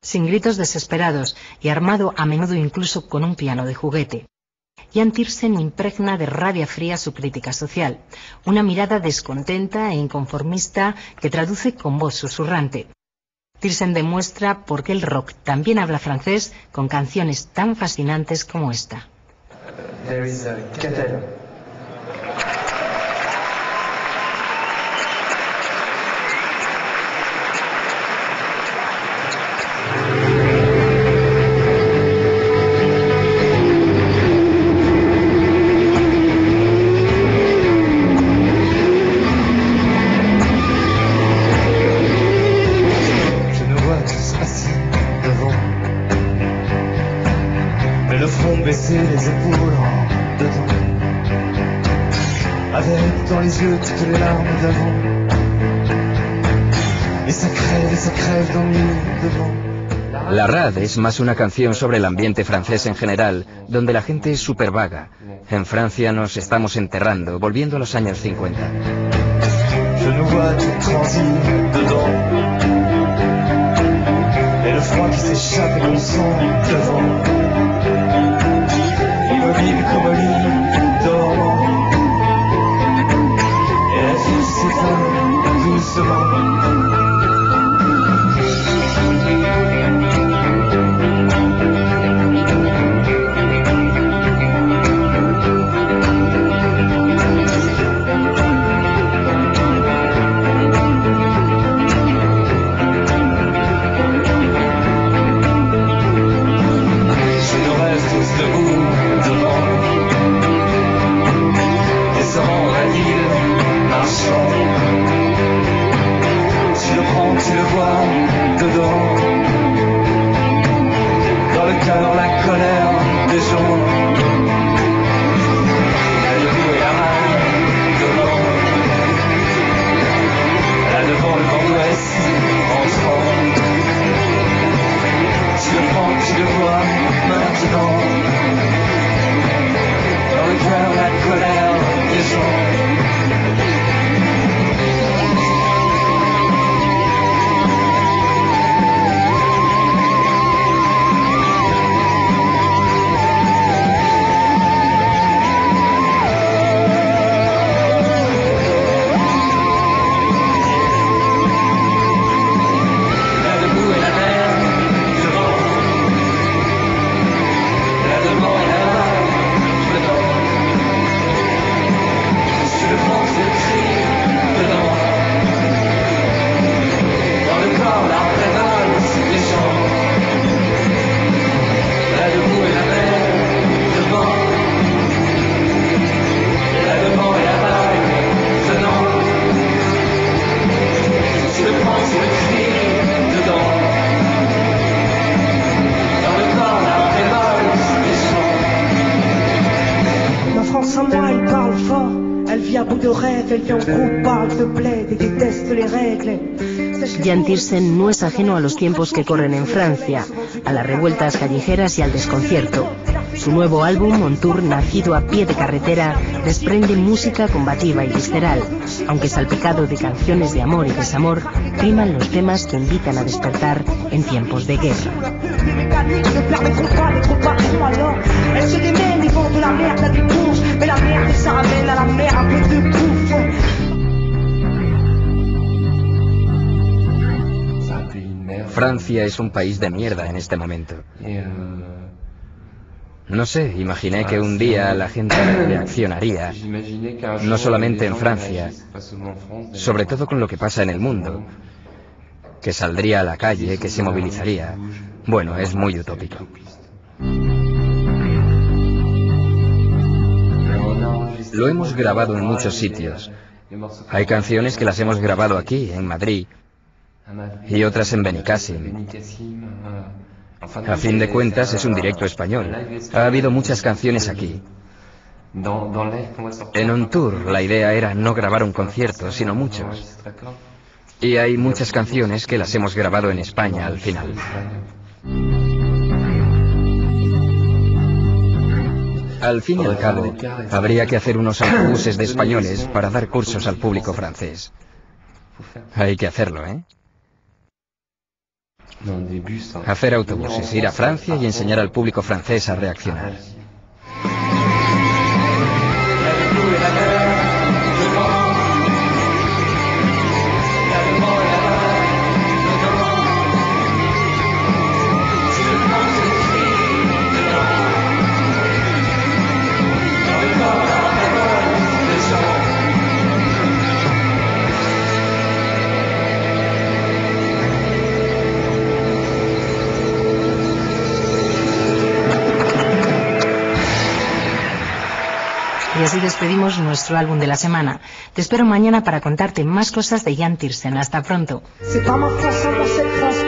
sin gritos desesperados y armado a menudo incluso con un piano de juguete. Jan Tiersen impregna de rabia fría su crítica social, una mirada descontenta e inconformista que traduce con voz susurrante. Tiersen demuestra por qué el rock también habla francés con canciones tan fascinantes como esta. There is a kettle. Les épaules dedans, avec dans les yeux toutes les larmes d'avant, et ça crève d'ennui devant. La Rade es más una canción sobre el ambiente francés en general, donde la gente es súper vaga. En Francia nos estamos enterrando, volviendo a los años 50. Je nous vois tout transi dedans, et le froid qui s'échappe et qu'on sent devant. Immobile comme un lit dormant, et la vie s'éteint doucement. Jan Tiersen no es ajeno a los tiempos que corren en Francia, a las revueltas callejeras y al desconcierto. Su nuevo álbum, On Tour, nacido a pie de carretera, desprende música combativa y visceral, aunque salpicado de canciones de amor y desamor, priman los temas que invitan a despertar en tiempos de guerra. Francia es un país de mierda en este momento. No sé, imaginé que un día la gente reaccionaría, no solamente en Francia, sobre todo con lo que pasa en el mundo, que saldría a la calle, que se movilizaría. Bueno, es muy utópico. Lo hemos grabado en muchos sitios. Hay canciones que las hemos grabado aquí, en Madrid, y otras en Benicàssim. A fin de cuentas es un directo español. Ha habido muchas canciones aquí. En On Tour la idea era no grabar un concierto, sino muchos. Y hay muchas canciones que las hemos grabado en España al final. Al fin y al cabo, habría que hacer unos autobuses de españoles para dar cursos al público francés. Hay que hacerlo, ¿eh? Hacer autobuses, ir a Francia y enseñar al público francés a reaccionar. Y así despedimos nuestro álbum de la semana. Te espero mañana para contarte más cosas de Yann Tiersen. Hasta pronto. C'est pas ma façon, moi c'est France.